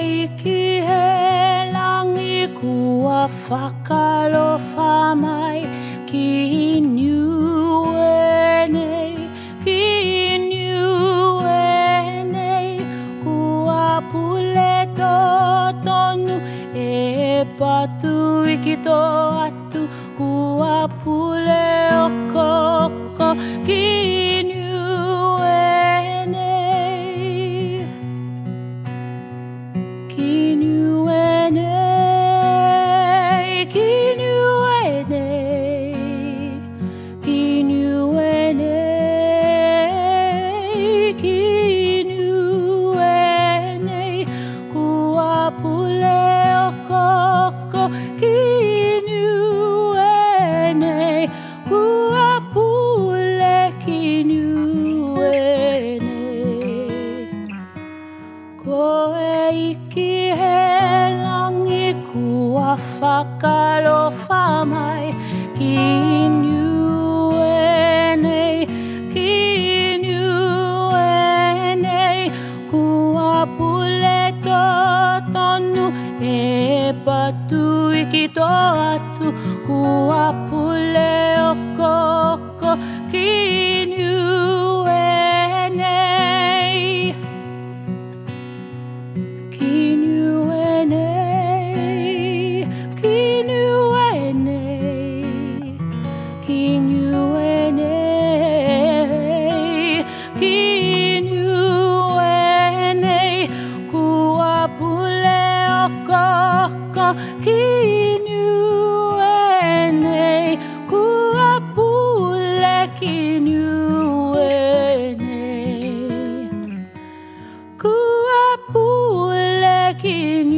iki he langi kua whakalofa mai ki niue nei, ki niue nei. Kua pule tō tonu e patu iki tō atu. Kua pule o koko ki niue nei, ki niue nei, ki niue nei, ki niue nei, ki niue nei. Kua pule o koko ki niue nei, kua pule ki niue nei. Koe iki he langi kua whakalofa mai ki niue nei, ki niue nei. Kua pule tō tonu e patu iki tō atu. Kua pule o koko ki niue nei, ki niue nei, ki niue nei, ki niue nei, ki niue nei. Kua pule o koko ki niue nei, kua pule ki niue nei, kua pule ki niue.